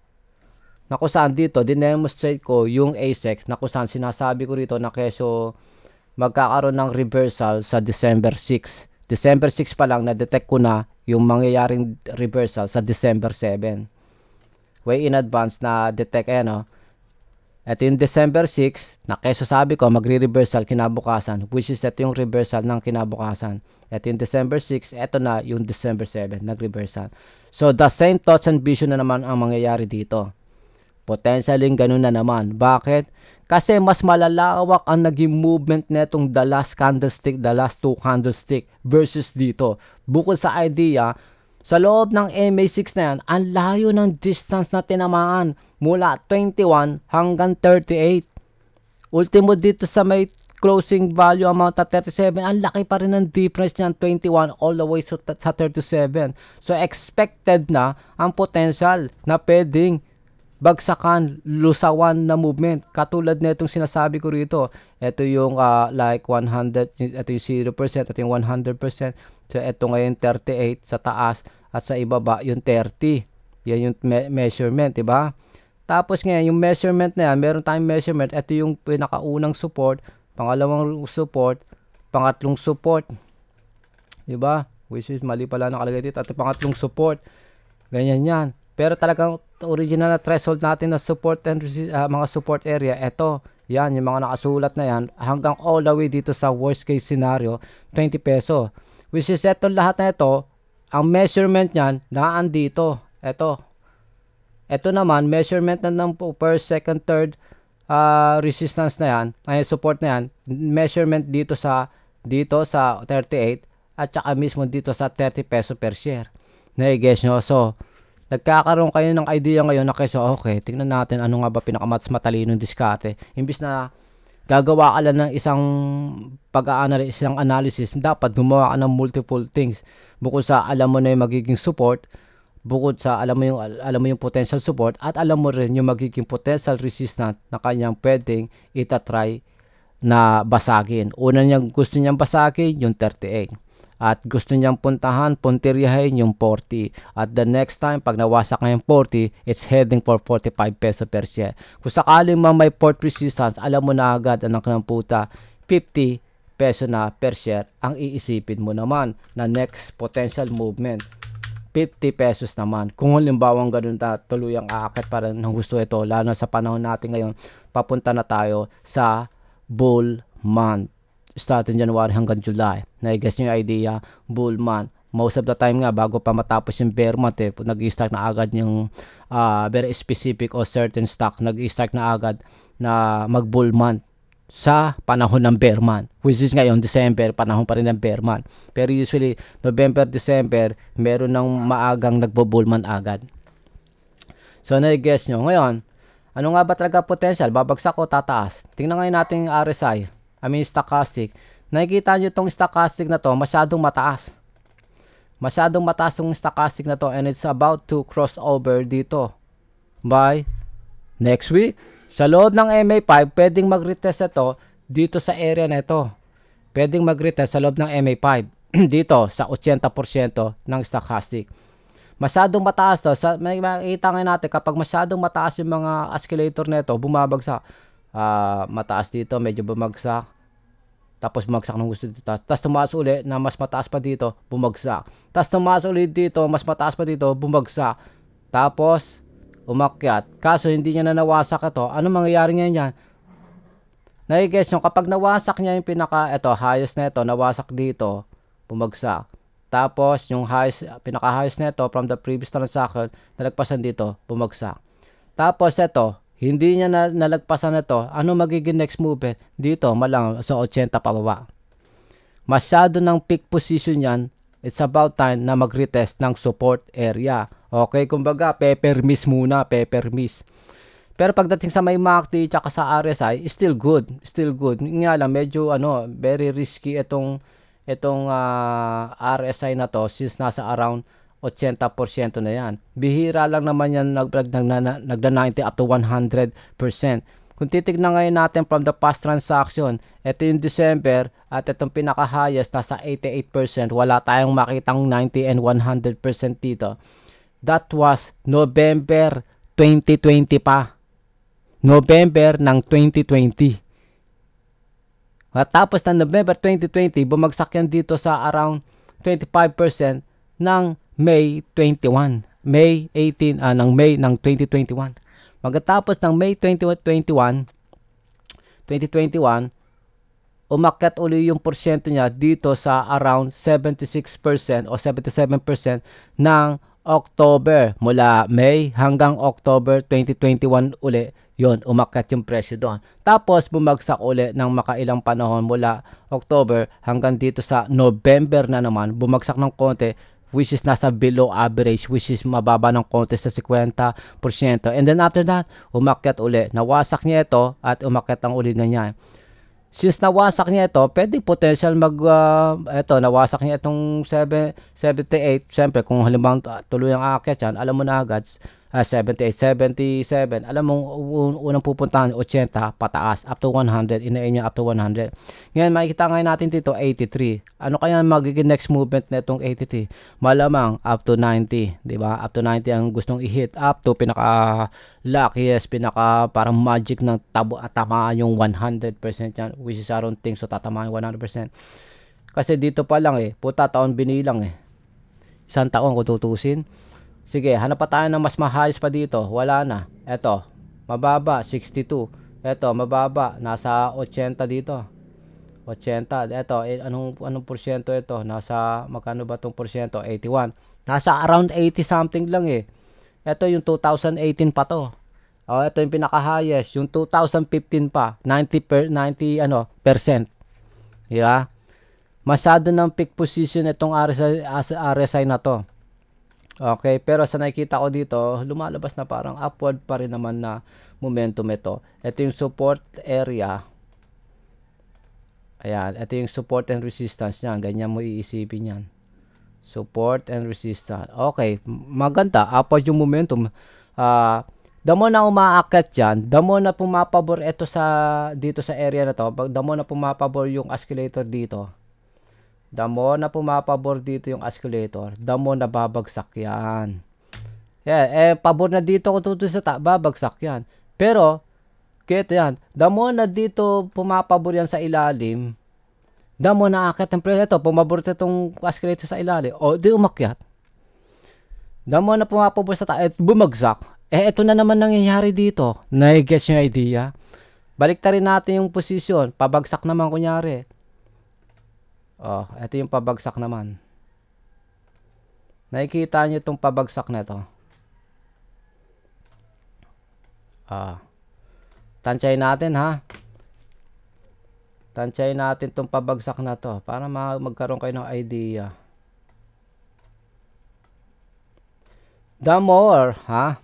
na kung saan dito, dinemonstrate ko yung ASEX na kung saan sinasabi ko rito na kesyo magkakaroon ng reversal sa December 6. December 6 pa lang, na-detect ko na yung mangyayaring reversal sa December 7. Way in advance na detect ano. Ito yung December 6, na keso sabi ko magre-reversal kinabukasan, which is ito yung reversal ng kinabukasan. Ito yung December 6, ito na yung December 7, nag-reversal. So the same thoughts and vision na naman ang mangyayari dito. Potentially ganun na naman. Bakit? Kasi mas malalawak ang naging movement netong the last candlestick, the last 2 candlestick versus dito. Bukod sa idea, sa loob ng MA6 na yan, ang layo ng distance na tinamaan mula 21 hanggang 38. Ultimo dito sa may closing value amount at 37, ang laki pa rin ng difference niyan, 21 all the way sa 37. So expected na ang potential na pwedeng bagsakan, lusawan na movement. Katulad na itong sinasabi ko rito. Ito yung like 100, ito yung 0%, ito yung 100%. So ito ngayon 38 sa taas at sa ibaba yung 30. Yan yung measurement, diba? Tapos ngayon yung measurement na yan, meron tayong measurement. Ito yung pinakaunang support, pangalawang support, pangatlong support. Diba? Which is mali pala nakalagay dito. At pangatlong support. Ganyan yan. Pero talagang original na threshold natin na support and mga support area, eto, yan, yung mga nakasulat na yan, hanggang all the way dito sa worst case scenario, 20 peso. Which is eto lahat na ito, ang measurement niyan, naan dito. Eto naman, measurement na ng first, second, third resistance na yan, ay support na yan, measurement dito sa 38, at saka mismo dito sa 30 peso per share. Na-guess nyo? So, nagkakaroon kayo ng idea ngayon na keso, okay, tingnan natin ano nga ba pinakamas matalinong diskarte. Imbis na gagawa ka lang ng isang isang analysis, dapat gumawa ka ng multiple things. Bukod sa alam mo na yung magiging support, bukod sa alam mo yung potential support, at alam mo rin yung magiging potential resistance na kanyang pwedeng itatry na basagin. Una niyang gusto niyang basagin yung 38. At gusto niyang puntiryahin yung 40. At the next time, pag nawasak na yung 40, it's heading for 45 peso per share. Kung sakaling may port resistance, alam mo na agad, anak ng puta, 50 peso na per share ang iisipin mo naman na next potential movement. 50 pesos naman. Kung halimbawa ganun tuluyang aakit para ng gusto ito, lalo na sa panahon natin ngayon, papunta na tayo sa bull month. Starting January hanggang July. Na-guess nyo yung idea, bull month. Most of the time nga, bago pa matapos yung bear month, nag-i-start na agad yung very specific o certain stock, nag-i-start na agad na mag-bull month sa panahon ng bear month. Which is ngayon, December, panahon pa rin ng bear month. Pero usually, November, December, meron ng maagang nagbo-bull month agad. So, na-guess nyo. Ngayon, ano nga ba talaga potential? Babagsak o tataas? Tingnan ngayon natin yung RSI. Stochastic. Nakikita nyo itong stochastic na to, masyadong mataas. Masyadong mataas itong stochastic na to, and it's about to cross over dito by next week. Sa loob ng MA5, pwedeng mag-retest ito dito sa area na ito. Pwedeng mag-retest sa loob ng MA5 dito sa 80% ng stochastic. Masyadong mataas to. May makikita nga natin kapag masyadong mataas yung mga oscillator na ito, bumabagsak. Mataas dito, medyo bumagsak, tapos bumagsak ng gusto dito, tapos tumaas ulit na mas mataas pa dito, bumagsak, tapos tumaas ulit dito, mas mataas pa dito, bumagsak, tapos umakyat. Kaso hindi niya na nawasak ito. Ano mangyayari ngayon yan? Nai-guess nyo, kapag nawasak niya yung highest na ito, nawasak dito, bumagsak, Tapos, yung highest, pinaka-highest nito from the previous transaction, nalagpasan dito, bumagsak. Tapos, ito, hindi niya nalagpasan ito. Ano magiging next movement? Dito, malang sa 80 pababa. Masyado ng peak position yan. It's about time na mag-retest ng support area. Okay, kumbaga, pepper miss muna, pepper miss. Pero pagdating sa may MACD tsaka sa RSI, still good, still good. Nga lang, medyo very risky itong RSI na to since nasa around 80% na yan. Bihira lang naman yan nagda-90 up to 100%. Kung titignan ngayon natin from the past transaction, ito yung December at itong pinaka-highest nasa 88%. Wala tayong makitang 90 and 100% dito. That was November 2020 pa. November ng 2020. At tapos ng November 2020, bumagsak yan dito sa around 25% ng May 21. May 18, ng May ng 2021. Pagkatapos ng May 2021, umakyat uli yung porsyento niya dito sa around 76% o 77% ng October. Mula May hanggang October 2021 uli, yon umakyat yung presyo doon. Tapos bumagsak uli ng makailang panahon mula October hanggang dito sa November na naman, bumagsak ng konti, which is nasa below average, which is mababa ng konti sa 50%. And then after that, umakyat uli. Nawasak niya ito at umakyat ang uli ganyan. Since nawasak niya ito, pwede potential nawasak niya itong 78. Siyempre, kung halimbawa tuloy ang aakyat yan, alam mo na agad, 78, 77, alam mo, unang pupuntahan, 80, pataas, up to 100, inain niya up to 100. Ngayon, makikita ngayon natin dito, 83. Ano kaya magiging next movement na itong 83? Malamang, up to 90, di ba? Up to 90 ang gustong i-hit, up to pinaka-luckiest, parang magic ng tamaan yung 100% yan, which is I don't think so, tatamaan yung 100%. Kasi dito pa lang puta taon binilang isang taon kung tutusin. Sige, hanap pa tayo ng mas mahayos pa dito. Wala na. Eto, mababa, 62. Eto, mababa, nasa 80 dito. 80. Eto, anong porsyento ito? Nasa, magkano ba itong porsyento? 81. Nasa around 80 something lang Eto yung 2018 pa to. Ito yung pinaka-highest. Yung 2015 pa, 90%. Yeah? Masyado ng peak position itong RSI na to. Okay, pero sa nakikita ko dito, lumalabas na parang upward pa rin naman na momentum ito. Ito yung support area. Ayan, ito yung support and resistance niyan. Ganyan mo iisipin yan. Support and resistance. Okay, maganda. Upward yung momentum. Damo na umaakyat dyan, damo na pumapabor ito dito sa area na to. Damo na pumapabor yung oscillator dito. Damo na pumapabor dito yung oscillator, damo na babagsak yan. Pabor na dito kung tutusin sa babagsak yan. Pero, kito yan, damo na dito pumapabor yan sa ilalim, damo na akit ang presyo. Ito, pumabor itong oscillator sa ilalim, di umakyat. Damo na pumapabor sa bumagsak. Ito na naman nangyayari dito. Na-guess yung idea? Baliktarin natin yung posisyon, pabagsak naman kunyari. Ito yung pabagsak naman. Nakikita nyo itong pabagsak na ito. Tansyahin natin ha. Tansyahin natin itong pabagsak na to para magkaroon kayo ng idea. The more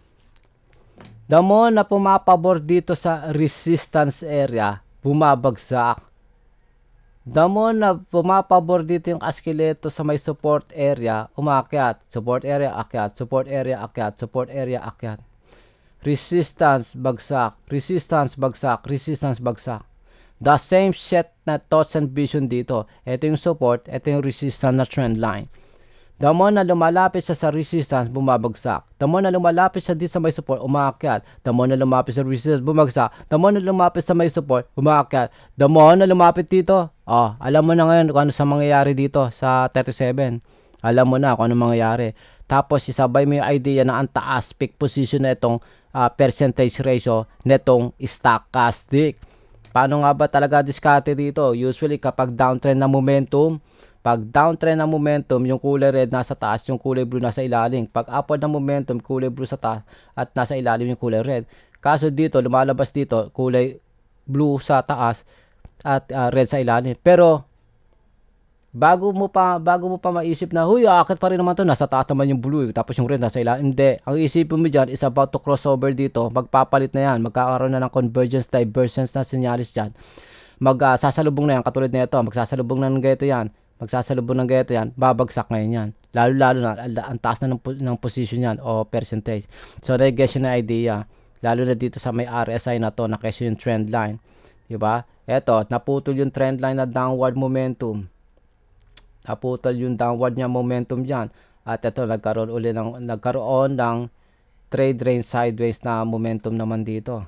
na pumapabor dito sa resistance area, bumabagsak. The more na pumapabor dito yung oscillator sa may support area, umakyat. Support area, akyat. Support area, akyat. Support area, akyat. Resistance, bagsak. Resistance, bagsak. Resistance, bagsak. The same set na thoughts and vision dito. Ito yung support, ito yung resistance na trend line. The more na lumalapit siya sa resistance, bumabagsak. The more na lumalapit siya dito sa may support, umaakyat. The more na lumapit sa resistance, bumagsak. The more na lumapit sa may support, umaakyat. The more na lumapit dito, alam mo na ngayon kung ano sa mangyayari dito sa 37. Alam mo na kung ano mangyayari. Tapos isabay mo yung idea na ang taas peak position na itong percentage ratio netong stochastic. Paano nga ba talaga diskarte dito? Usually kapag downtrend na momentum, Pag downtrend ng momentum, yung kulay red nasa taas, yung kulay blue nasa ilalim. Pag upward ng momentum, kulay blue sa taas at nasa ilalim yung kulay red. Kaso dito, lumalabas dito, kulay blue sa taas at red sa ilalim. Pero bago mo pa maisip na, huy, aakit pa rin naman to, nasa taas naman yung blue, tapos yung red nasa ilalim. Hindi. Ang isipin mo dyan is about to crossover dito. Magpapalit na yan. Magkakaroon na ng convergence, divergence na senyalis dyan. Sasalubong na yan, katulad na ito. Magsasalubong na ng ganito yan. Magsasalubong ng ganito yan. Babagsak ngayon yan. Lalo na, ang taas na ng position yan o percentage. So, na-guess yun na idea. Lalo na dito sa may RSI na to, na-guess yung trend line. Diba? Eto, naputol yung trend line na downward momentum. Naputol yung downward niya momentum dyan. At ito, nagkaroon ng trade range sideways na momentum naman dito.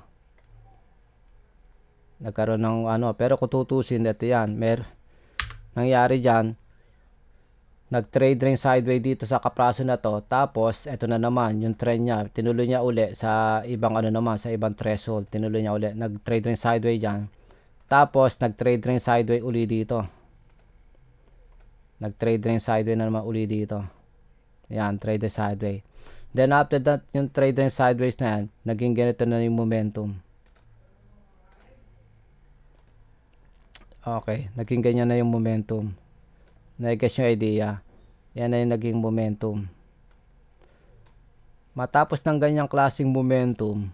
Nagkaroon ng pero kung tutusin, ito yan. Nangyari dyan, nag-trade range sideways dito sa kapraso na to. Tapos, ito na naman, yung trend niya. Tinuloy niya uli sa ibang sa ibang threshold. Tinuloy niya uli. Nag-trade range sideways dyan. Tapos, nag-trade range sideways uli dito. Nag-trade range sideways na naman uli dito. Yan, trade range sideways. Then, after that, yung trade range sideways na yan, naging ganito na yung momentum. Okay, naging ganyan na yung momentum. Na-guess yung idea. Yan na yung naging momentum. Matapos ng ganyang klaseng momentum,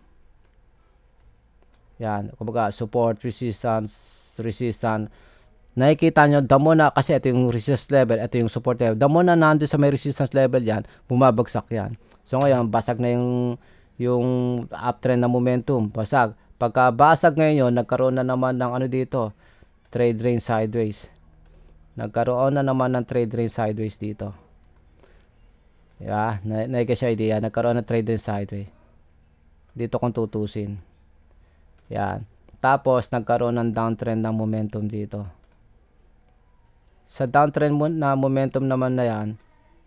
yan, kumbaga, support, resistance, nakikita nyo, damo na, kasi ito yung resistance level, ito yung support level, damo na nandun sa may resistance level yan, bumabagsak yan. So ngayon, basag na yung uptrend na momentum, basag. Pagka basag ngayon, nagkaroon na naman ng dito, trade range sideways. Nagkaroon na naman ng trade range sideways dito. Diba? Na-guess yung idea. Nagkaroon ng trade range sideways. Dito kung tutusin. Yan. Tapos, nagkaroon ng downtrend ng momentum dito. Sa downtrend na momentum naman na yan,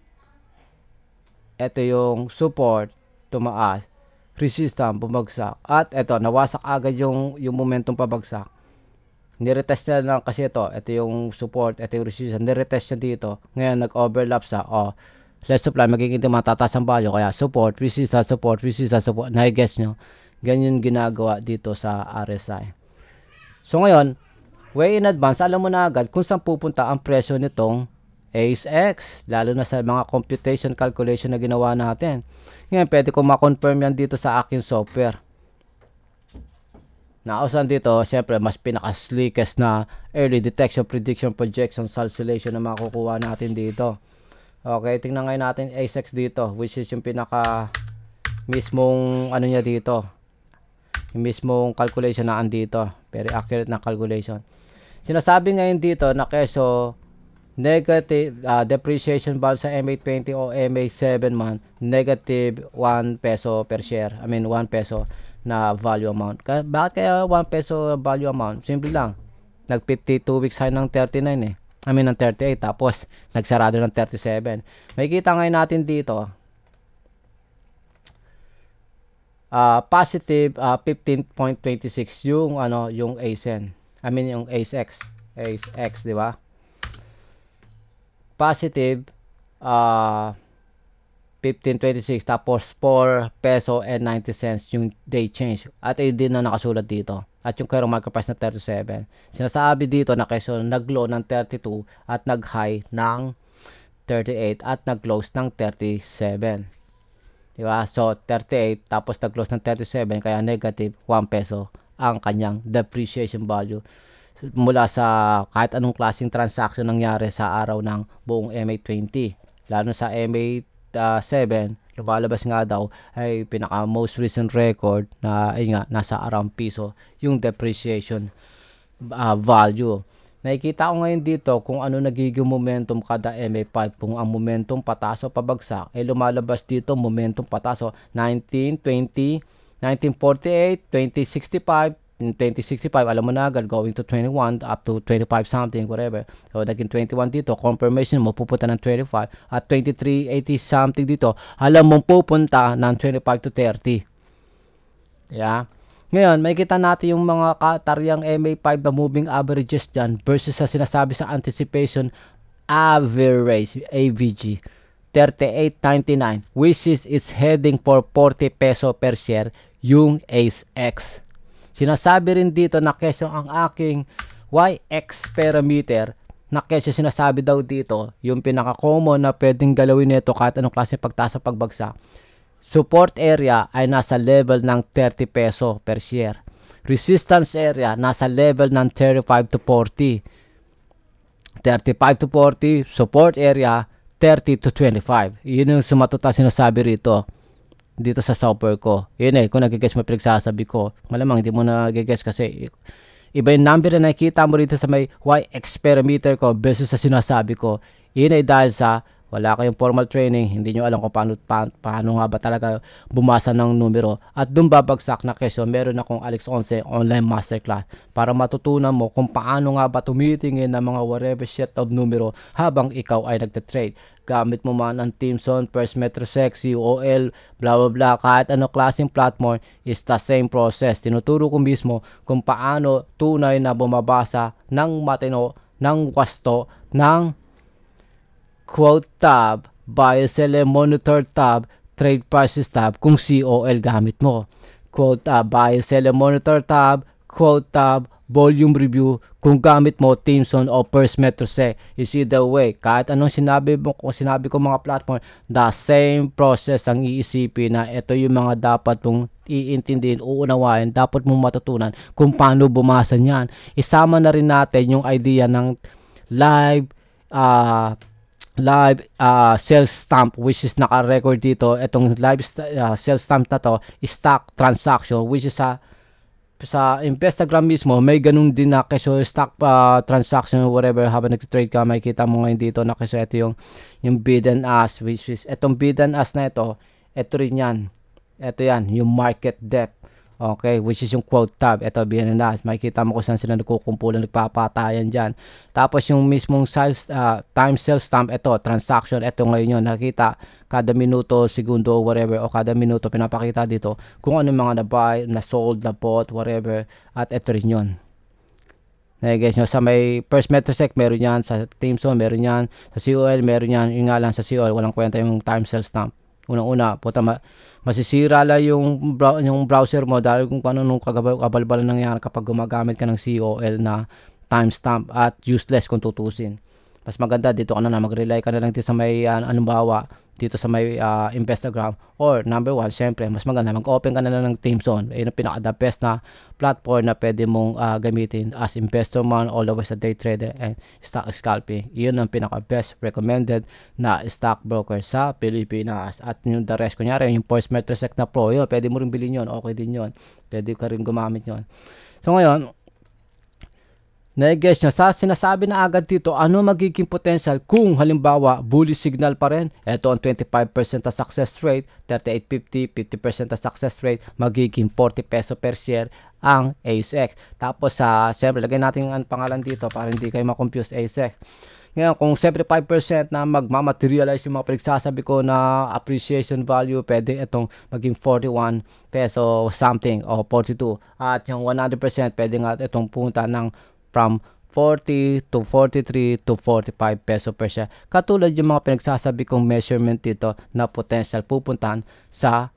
ito yung support, tumaas. Resistance, bumagsak. At ito, nawasak agad yung momentum pabagsak. Niretest niya lang kasi ito yung support, ito yung resistance, niretest niya dito. Ngayon, nag-overlap sa, less supply, magiging matataas ang value, kaya support, resistance, support, na-guess nyo. Ganyan ginagawa dito sa RSI. So ngayon, way in advance, alam mo na agad kung saan pupunta ang presyo nitong ACE-X, lalo na sa mga computation calculation na ginawa natin. Ngayon, pwede ko ma-confirm yan dito sa aking software. Nausan dito, syempre, mas pinaka-slickest na early detection, prediction, projection, calculation na makukuha natin dito. Okay, tingnan ngayon natin ACE-X dito, which is yung pinaka mismong niya dito. Yung mismong calculation na andito. Very accurate na calculation. Sinasabi ngayon dito na keso negative depreciation value sa MA20 o MA7 man, negative 1 peso per share. I mean, 1 peso na value amount. Bakit kaya 1 peso value amount? Simple lang. Nag 52 weeks high ng 39 eh. I mean, ng 38. Tapos, nagsarado ng 37. Makikita ngayon natin dito, positive 15.26 yung yung ASEN. I mean, yung ACE-X. ACE-X, di ba? Positive 15.26 tapos 4 peso and 90 cents yung day change. At din na nakasulat dito. At yung current market price na 37. Sinasabi dito na keso nag-low ng 32 at nag-high ng 38 at nag-close ng 37. Diba? So, 38 tapos nag-close ng 37 kaya negative 1 peso ang kanyang depreciation value mula sa kahit anong klaseng transaction nangyari sa araw ng buong MA20. Lalo sa MA7, lumalabas nga daw ay pinaka most recent record na nasa around piso yung depreciation value. Nakikita ko ngayon dito kung ano nagiging momentum kada MA5. Kung ang momentum pataas o pabagsak, lumalabas dito momentum pataas o 19, 20, 1948, 2065, 2065, alam mo na agad, going to 21, up to 25 something, whatever. So, naging 21 dito, confirmation mo, pupunta ng 25, at 2380 something dito, alam mo pupunta ng 25 to 30. Yeah. Ngayon, makikita natin yung mga kataryang MA5 na moving averages dyan versus sa sinasabi sa anticipation average AVG 38.99, which is it's heading for 40 peso per share yung ACE-X. Sinasabi rin dito na kesyo ang aking YX parameter na kesyo sinasabi daw dito yung pinaka-common na pwedeng galawin nito kahit anong klase pagtaas o pagbagsak. Support area ay nasa level ng 30 peso per share. Resistance area nasa level ng 35 to 40. 35 to 40, support area 30 to 25. Yun yung sumatuta sinasabi rito dito sa software ko. Yun kung nag-guess mo pinagsasabi ko. Malamang hindi mo nag-guess kasi iba yung number na nakikita mo rito sa may YX parameter ko versus sa sinasabi ko. Yun dahil sa wala kayong formal training, hindi nyo alam kung paano nga ba talaga bumasa ng numero. At dun babagsak na kesyo, meron akong Alex 11 online masterclass para matutunan mo kung paano nga ba tumitingin ng mga whatever set of numero habang ikaw ay nagtatrade. Gamit mo man ang Timson, First Metrosec, COL, blah blah blah, kahit ano klaseng platform, is the same process. Tinuturo ko mismo kung paano tunay na bumabasa ng matino, ng wasto, ng quote tab, buy, sell, monitor tab, trade prices tab kung COL gamit mo. Quote tab, buy, sell, monitor tab, quote tab, volume review kung gamit mo Timson o First Metrosec. Is either way, kahit anong sinabi mo, kung sinabi ko mga platform, the same process ang iisipin na ito yung mga dapat mong iintindihin, uunawain, dapat mong matutunan kung paano bumasa niyan. Isama na rin natin yung idea ng live sales stamp, which is naka-record dito. Itong live sales stamp na to, stock transaction, which is sa Instagram mismo may ganun din na keso stock transaction whatever habang nag-trade ka, makikita mo ngayon dito na keso ito yung bid and ask, which is itong bid and ask na ito rin yan, ito yan yung market depth. Okay, which is yung quote tab. Ito, BNNAS. Makikita mo kung saan sila nagkukumpulan, nagpapatayan dyan. Tapos yung mismong sales, time sales stamp, ito, transaction, ito ngayon yun. Nakikita kada minuto, segundo, whatever, o kada minuto pinapakita dito kung ano mga na-buy, na-sold, na-bought, whatever. At ito rin yun. Nag-guess nyo, sa may First Metrosec, meron yan. Sa Timson, meron yan. Sa COL, meron yan. Yung nga lang sa COL, walang kwenta yung time sales stamp. Unang-una, puta, masisira lang yung browser mo dahil kung paano nung kabalbalan nangyari kapag gumagamit ka ng COL na timestamp at useless kung tutusin. Mas maganda dito ka na mag-rely ka na lang dito sa may anumbawa dito sa may Instagram, or number one, syempre mas maganda mag-open ka na lang ng Timson. Ayun ang pinaka-the best na platform na pwede mong gamitin as investor man, always a day trader and stock scalping. Yun ang pinaka-best recommended na stock broker sa Pilipinas. At yung the rest, kunyari yung First Metrosec na Pro, yun, pwede mo rin bilhin yun, okay din yun, pwede ka rin gumamit yun. So ngayon, na-guess nyo, sa sinasabi na agad dito, ano magiging potential kung halimbawa bullish signal pa rin? Ito ang 25% na success rate, 38.50, 50% na success rate, magiging 40 peso per share ang ACE-X. Tapos siyempre, lagay natin ang pangalan dito para hindi kayo makonfuse, ACE-X. Ngayon, kung 75% na magmamaterialize yung mga pinagsasabi ko na appreciation value, pwede itong maging 41 peso something o 42. At yung 100% pwede nga itong punta ng from 40 to 43 to 45 peso per share. Katulad yung mga pinagsasabi kong measurement dito na potential pupuntahan sa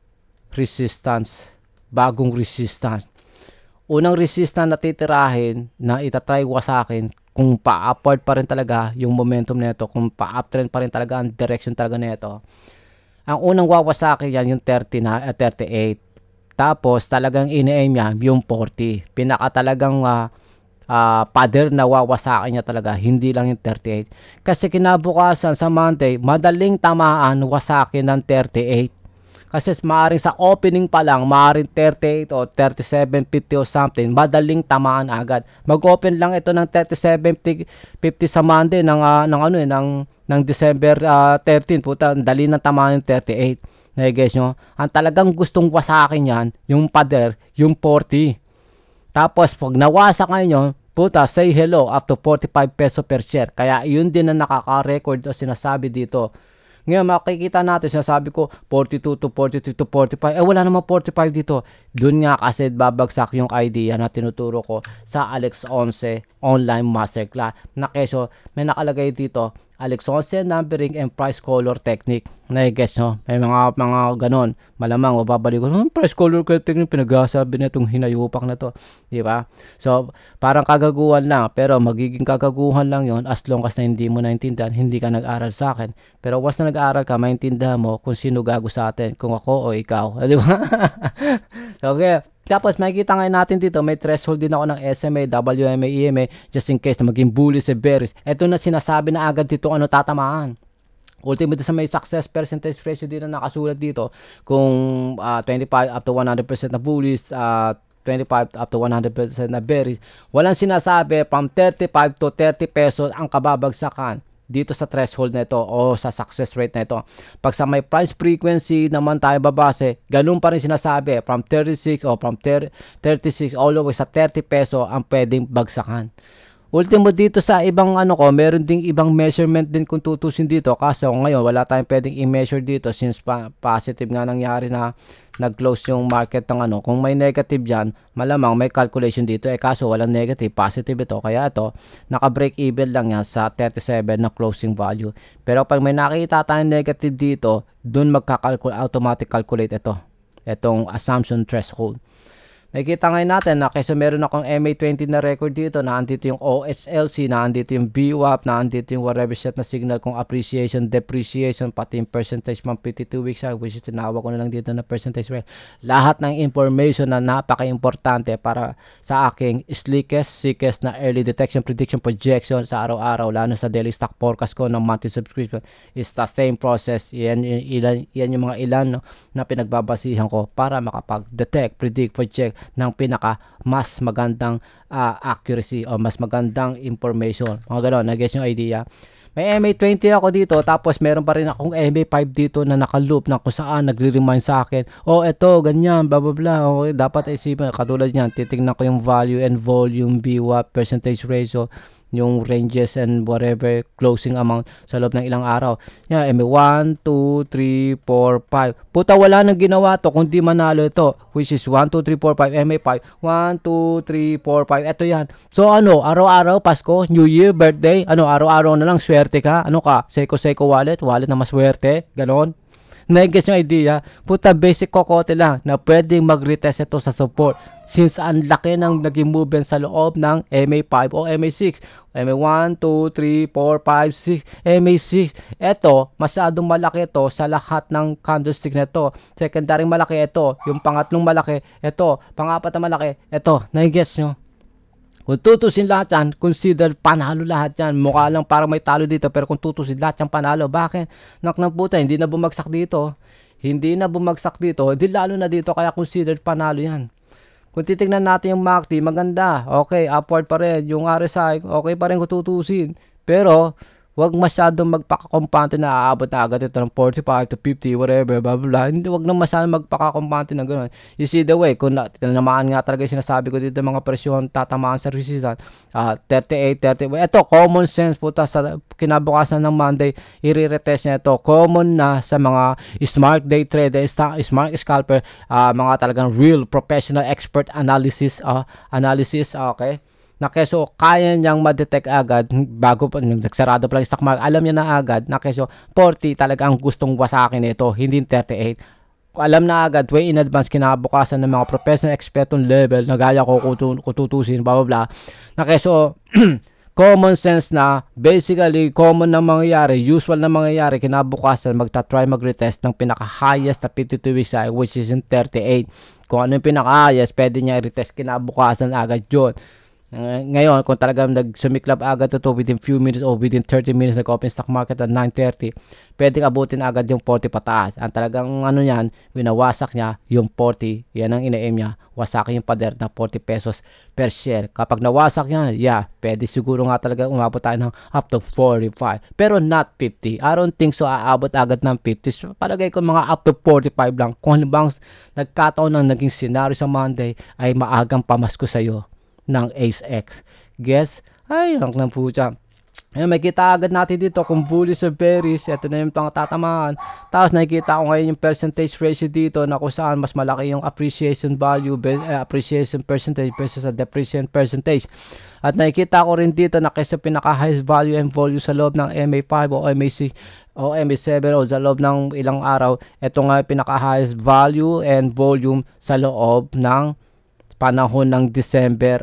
resistance, bagong resistance. Unang resistance na titirahin na itatry sa akin kung pa-upward pa rin talaga yung momentum nito, kung pa-uptrend pa rin talaga ang direction talaga nito. Ang unang wawasakin yan yung 38. Tapos talagang ini-aim yan yung 40. Pinaka talagang pader na wawasakin niya talaga, hindi lang yung 38. Kasi kinabukasan sa Monday, madaling tamaan wasakin ng 38. Kasi maaaring sa opening pa lang, maaaring 38 o 37.50 o something, madaling tamaan agad. Mag-open lang ito ng 37.50 sa Monday ng December 13, puta, dali ng tamaan yung 38. Na-guess nyo? Ang talagang gustong wasakin yan, yung pader, yung 40. Tapos, pag nawasak ngayon, puta, say hello up to 45 peso per share. Kaya, yun din na nakaka-record o sinasabi dito. Ngayon makikita natin, sinasabi ko 42 to 43 to 45, wala namang 45 dito. Doon nga kasi babagsak yung idea na tinuturo ko sa Alex 11 online masterclass, na keso may nakalagay dito Alex 11 numbering and price color technique. Na-guess no? May mga ganon. Malamang mababalik ko, price color technique, pinagsasabi na itong hinayupak na to. Di ba? So, parang kagaguhan lang. Pero magiging kagaguhan lang yon as long as na hindi mo naintindihan, hindi ka nag-aral sa akin. Pero once na nag-aral ka, maintindihan mo kung sino gago sa atin. Kung ako o ikaw. Di ba? Okay. Tapos makikita ngayon natin dito, may threshold din ako ng SMA, WMA, EMA, just in case na maging bully si bearish. Ito na sinasabi na agad dito ano tatamaan. Ultimate sa may success percentage ratio dito nakasulat dito kung 25 up to 100% na bullish, 25 up to 100% na bearish. Walang sinasabi from 35 to 30 pesos ang kababagsakan dito sa threshold na ito o sa success rate na ito. Pag sa may price frequency naman tayo babase, ganun pa rin sinasabi from 36 o from 36 all the way sa 30 peso ang pwedeng bagsakan. Ultimo dito sa ibang meron ding ibang measurement din kung tutusin dito. Kaso ngayon wala tayong pwedeng i-measure dito since positive nga nangyari na nag-close yung market ng Kung may negative dyan, malamang may calculation dito. Kaso walang negative, positive ito. Kaya ito, naka-break even lang yan sa 37 na closing value. Pero pag may nakita tayong negative dito, dun automatic calculate ito. Itong assumption threshold. Nakikita ngayon natin na kasi meron akong MA20 na record dito, na andito yung OSLC, na andito yung VWAP, na andito yung whatever set na signal kung appreciation, depreciation, pati yung percentage from 52 weeks which is tinawag ko na lang dito na percentage rate. Lahat ng information na napaka-importante para sa aking slickest, sickest na early detection, prediction, projection sa araw-araw, lalo sa daily stock forecast ko ng monthly subscription is the same process. Yan yung mga ilan na pinagbabasihan ko para makapag-detect, predict, project ng pinaka mas magandang accuracy o mas magandang information. Mga gano'n, na-guess yung idea. May MA20 ako dito, tapos meron pa rin akong MA5 dito na naka-loop na kung saan nagre-remind sa akin, eto, ganyan, blah, blah, blah. Okay, dapat isipin, katulad yan, titignan ko yung value and volume, VWAP, percentage ratio, yung ranges and whatever closing amount sa loob ng ilang araw. Yan, MA 1, 2, 3, 4, 5. Puta, wala nang ginawa to kundi manalo ito, which is 1, 2, 3, 4, 5, MA5. 1, 2, 3, 4, 5. Ito yan. So araw-araw, Pasko, New Year, birthday, araw-araw na lang, swerte ka. Seiko wallet na maswerte, ganon. Na-guess yung idea, puta, basic kokote lang na pwedeng mag-retest ito sa support since ang laki ng naging movement sa loob ng MA5 o MA6. MA1, 2, 3, 4, 5, 6, MA6. Ito, masyadong malaki ito sa lahat ng candlestick na ito. Secondary malaki ito. Yung pangatlong malaki, ito. Pangapat na malaki, ito. Na-guess nyo? Kung tutusin lahat yan, consider panalo lahat yan. Mukha lang parang may talo dito, pero kung tutusin lahat yan panalo, bakit? Nak ng puta, hindi na bumagsak dito. Hindi na bumagsak dito, hindi lalo na dito, kaya consider panalo yan. Kung titignan natin yung MACD, maganda. Okay, upward pa rin. Yung RSI, okay pa rin kung tutusin. Pero, wag masyadong magpakakumpante na aabot na agad ito ng 45 to 50, whatever, blah, blah, blah. Hindi, wag na masyadong magpakakumpante na gano'n. You see the way, kung tinamaan nga talaga yung sinasabi ko dito, mga presyon, tatamaan sa resistance, 38, 30, ito, common sense, puta, sa kinabukasan ng Monday, i-retest niya ito. Common na sa mga smart day trader, smart scalper, mga talagang real professional expert analysis, okay? Na keso kaya niyang ma-detect agad bago pa nagsarado pa lang stock market, alam niya na agad na keso 40 talaga ang gustong wasakin nito, hindi 38. Alam na agad way in advance kinabukasan ng mga professional expertong level na gaya ko kututusin blah blah blah, na keso common sense na basically common na mangyayari, usual na mangyayari, kinabukasan magta-try mag-retest ng pinaka-highest na 52 weeks which is in 38. Kung ano yung pinaka-highest, pwede niya i-retest kinabukasan agad yun. Ngayon, kung talagang nagsumiklab agad ito within few minutes or within 30 minutes nag-open stock market at 9:30, pwedeng abutin agad yung 40 pataas. Ang talagang yan, winawasak niya yung 40, yan ang ina-aim niya, wasakin yung pader na 40 pesos per share. Kapag nawasak niya, pwede siguro nga talaga umabot tayo ng up to 45, pero not 50. I don't think so aabot agad ng 50. So, palagay ko mga up to 45 lang. Kung halimbawa nagkataon ng naging scenario sa Monday ay maagang pamasko sa'yo ng Ace X. Guess? Ay, lang ng pucha. Ayun, makikita agad natin dito kung bullish or bearish. Ito na yung tatamaan. Tapos nakikita ko ngayon yung percentage ratio dito na kung saan mas malaki yung appreciation value, appreciation percentage versus sa depreciation percentage. At nakikita ko rin dito na kaysa pinaka highest value and volume sa loob ng MA5 o MA6 o MA7 o sa loob ng ilang araw, ito nga yung pinaka highest value and volume sa loob ng panahon ng December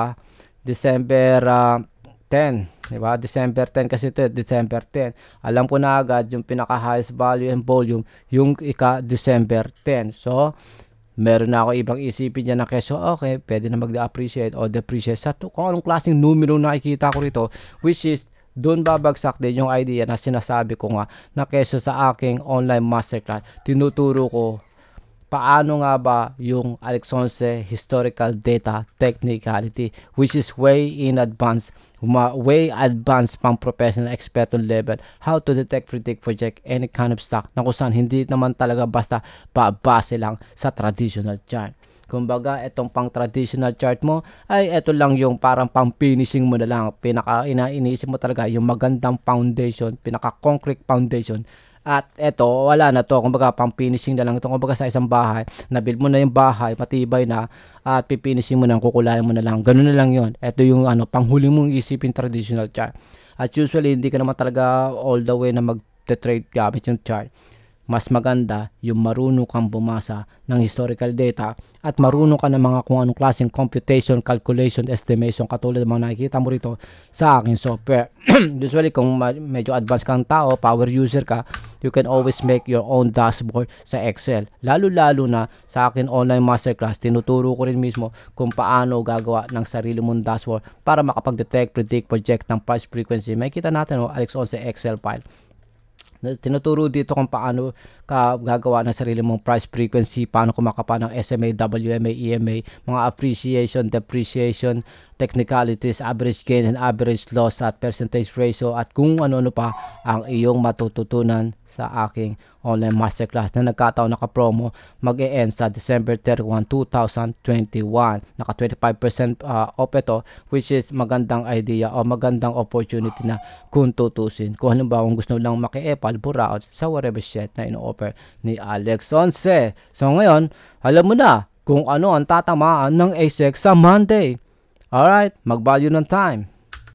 10, di ba? December 10 kasi ito, December 10. Alam ko na agad yung pinaka highest value and volume yung December 10. So, meron na ako ibang isipin dyan na keso, okay, pwede na mag-appreciate o depreciate sa kung anong klaseng numero nakikita ko rito, which is doon babagsak din yung idea na sinasabi ko nga na keso sa aking online masterclass, tinuturo ko paano nga ba yung Alex Sonce historical data technicality, which is way in advance, way advanced pang professional expert level, how to detect, predict, project any kind of stock na kung saan hindi naman talaga basta babase lang sa traditional chart. Kumbaga, itong pang traditional chart mo ay ito lang yung parang pang finishing mo na lang. Iniisip mo talaga yung magandang foundation, pinaka concrete foundation. At eto, wala na to. Kumbaga, pang finishing na lang ito. Kumbaga, sa isang bahay, nabuild mo na yung bahay, matibay na, at pifinishing mo na, kukulayan mo na lang. Ganun na lang yon. Ito yung panghuli mong isipin traditional chart. At usually, hindi ka naman talaga all the way na mag-trade gamit yung chart. Mas maganda yung marunong kang bumasa ng historical data at marunong ka ng mga kung anong klaseng computation, calculation, estimation katulad ng mga nakikita mo rito sa aking software. Usually kung medyo advanced kang tao, power user ka, you can always make your own dashboard sa Excel. Lalo-lalo na sa akin online masterclass, tinuturo ko rin mismo kung paano gagawa ng sarili mong dashboard para makapag-detect, predict, project ng price frequency. May kita natin Alex Sonce Excel file. Tinuturo dito kung paano ka gagawa ng sarili mong price frequency, paano kumakapa ng SMA, WMA, EMA, mga appreciation, depreciation, technicalities, average gain and average loss at percentage ratio at kung ano-ano pa ang iyong matututunan sa aking online masterclass na nagkataon naka-promo mag-e-end sa December 31, 2021. Naka 25% off ito, which is magandang idea o magandang opportunity na kung tutusin. Kung halimbawa gusto lang maki-epal, buraot sa whatever shit na ino-offer ni Alex Sonce. So ngayon, alam mo na kung ano ang tatamaan ng ASIC sa Monday. Alright, mag-value ng time.